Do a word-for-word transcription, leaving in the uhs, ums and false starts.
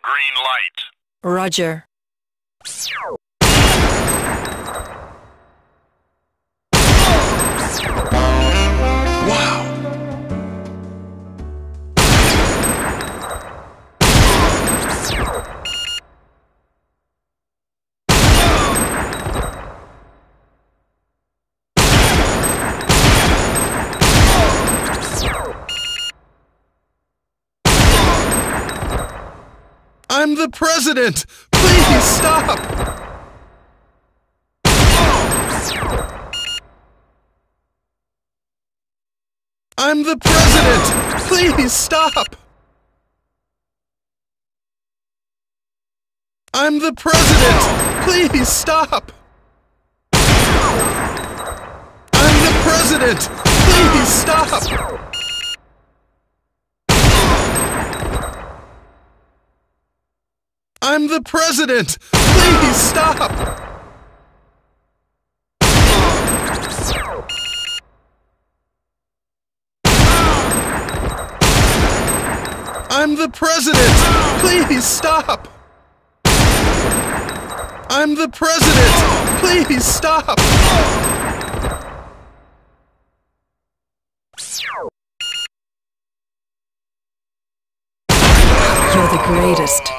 Green light. Roger. Wow! I'm the president! Please stop! I'm the president! Please stop! I'm the president! Please stop! I'm the president! Please stop! I'm the president! Please stop! I'm the president! Please stop! I'm the president! Please stop! You're the greatest.